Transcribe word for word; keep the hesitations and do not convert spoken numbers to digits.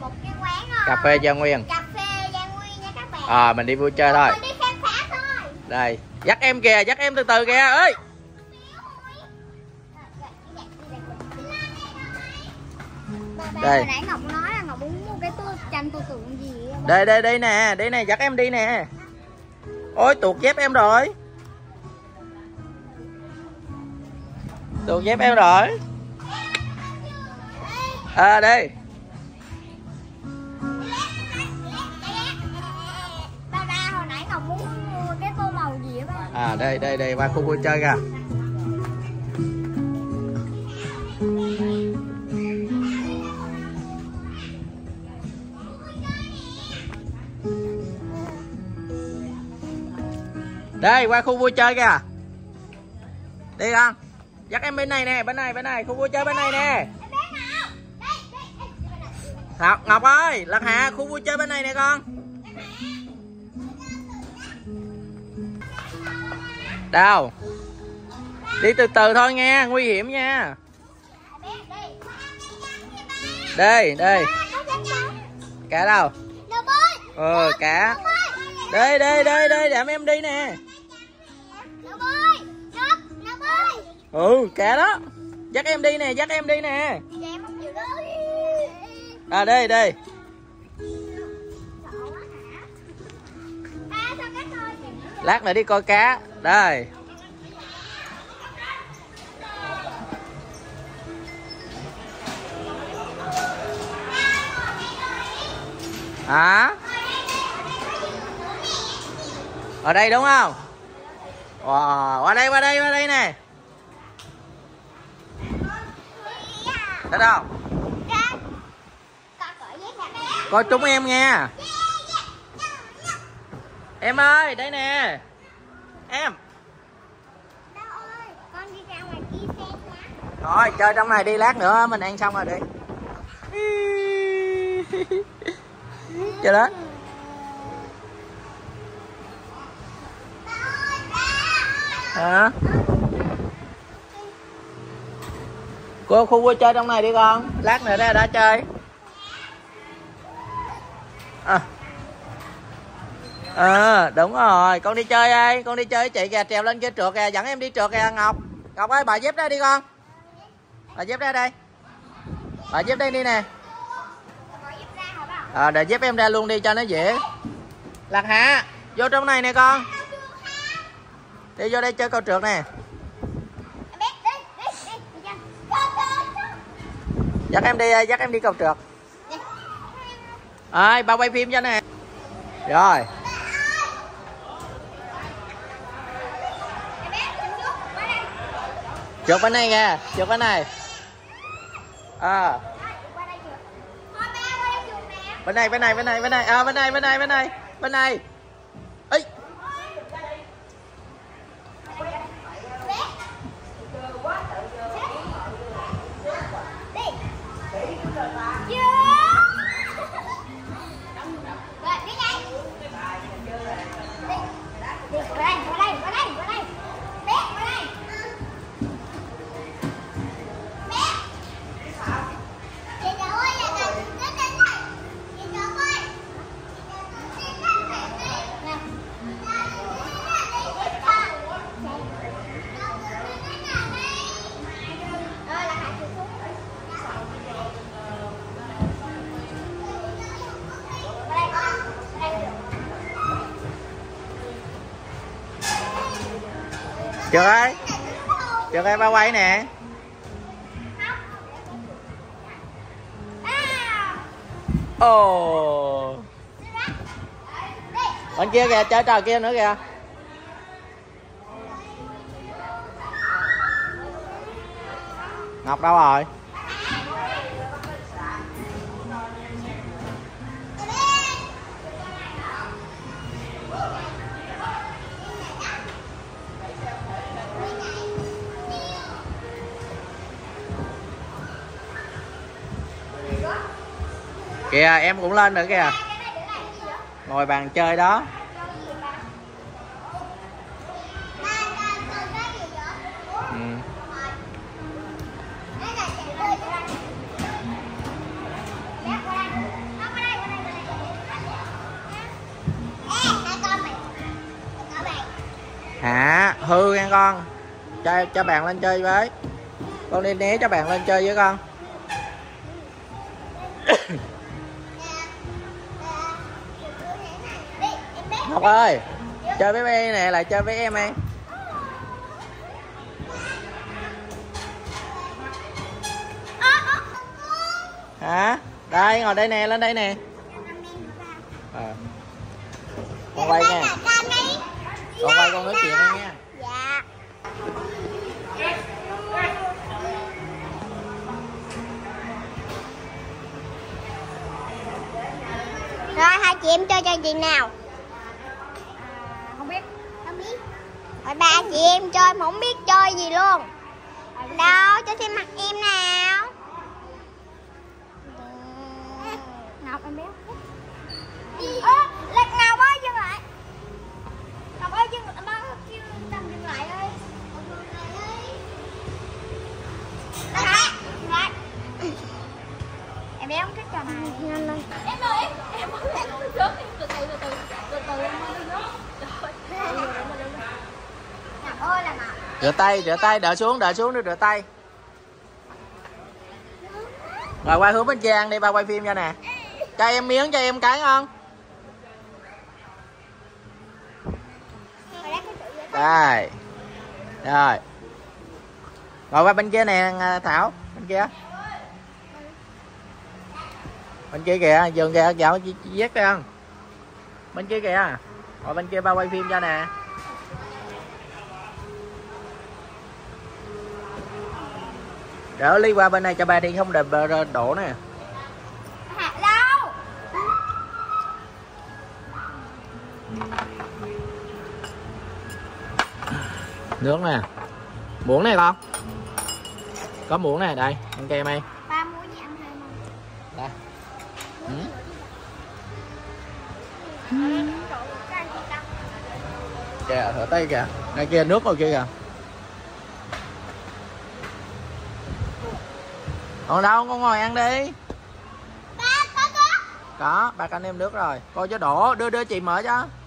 một cái quán uh, cà phê Gia Nguyên. Cà phê Gia Nguyên nha các bạn. À, mình đi vui chơi thôi. Mình đi khám phá thôi. Đây, dắt em kìa, dắt em từ từ kìa ơi. Đây. Hồi nãy Ngọc nói là Ngọc muốn mua cái tô tranh tô tượng gì vậy? Đây đây đây nè, đây nè, dắt em đi nè. Ôi tuột dép em rồi. Tuột dép em rồi. À đây. Ba ba hồi nãy Ngọc muốn mua cái tô màu gì á ba? À đây đây đây qua khu vui chơi kìa. Đây qua khu vui chơi kìa. Đi con. Dắt em bên này nè, bên này bên này, khu vui chơi bên này nè. Ngọc, Ngọc ơi, Lật Hạ, khu vui chơi bên này nè con. Đâu? Đi từ từ thôi nha, nguy hiểm nha. Đây, đây. Cá đâu? Ừ, cá. Đây, đây, đây, đây, để em đi nè. Ừ, cá đó. Dắt em đi nè, dắt em đi nè. À đây, đây. Lát nữa đi coi cá. Đây. Hả? Ở đây đúng không? Wow, qua đây, qua đây, qua đây nè. Thấy không? Coi trúng em nha. Em ơi, đây nè. Em. Thôi, chơi trong này đi, lát nữa mình ăn xong rồi đi. Chơi đó. Hả? Cô khu vui chơi trong này đi con. Lát nữa ra đã chơi. À. À, đúng rồi, con đi chơi đây, con đi chơi với chị kìa, trèo lên kia trượt kìa, dẫn em đi trượt kìa Ngọc. Ngọc ơi, bà dép ra đi con. Bà dép ra đây. Bà dép đây đi nè. À, để dép em ra luôn đi cho nó dễ. Lật Hạ, vô trong này nè con. Đi vô đây chơi câu trượt nè. Dắt em đi, dắt em đi câu trượt. Ai, ba quay phim cho nè. Rồi. Trượt bên này kìa, trượt bên này. À. Bên này, bên này, bên này, bên này. À, bên này, bên này, bên này. Bên này. Ấy. Được ơi. Được ơi, ba quay nè. Ồ. Bên kia kìa, chơi trò kia nữa kìa. Ngọc đâu rồi? Kìa em cũng lên nữa kìa. Ngồi bàn chơi đó. Ừ. con. Cho, cho bạn lên chơi với. Con đi né cho bạn lên chơi với con. Ngọc ơi, chơi với bé nè, lại chơi với em đi. Hả? Đây, ngồi đây nè, lên đây nè. À. Con quay nha. Con quay con nói chuyện đây nha. Dạ. Rồi hai chị em chơi chơi gì nào? À, không biết. Không biết. Rồi ba chị em chơi mà không biết chơi gì luôn. Đâu, cho xem mặt em nào. Ngọc em biết. Ơ, Lạc Ngọc ơi dừng lại. Ngọc ơi dừng lại, ba kêu Tâm dừng lại ơi. Dừng lại. Dừng lại. Em bé không thích trò này. Nhanh lên. Em ơi, em em muốn lại con trước đi, từ từ từ từ từ từ em mới đi nước. Ngọc ơi là Ngọc. Rửa tay, rửa tay, đợi xuống, đợi xuống đi rửa tay. Rồi quay hướng bên Trang đi, ba quay phim cho nè. Cho em miếng, cho em cái không? Đây. Rồi. Rồi qua bên kia nè Thảo, bên kia. Bên kia kìa, dừng kìa, dạo viết đi không? Bên kia kìa. Rồi bên kia ba quay phim cho nè. Đỡ Ly qua bên này cho ba đi, không đập đổ nè. Đâu? Nước nè. Muỗng này con. Có muỗng này, đây, ăn kem đây. Ba muỗng gì ăn hai muỗng. Đây. Ừ. Kìa, thở tay kìa. Đây kia nước rồi kia kìa. Còn đâu, con ngồi ăn đi. Ba, có có. Có, ba canh em nước rồi. Coi cho đổ, đưa đưa chị mở cho.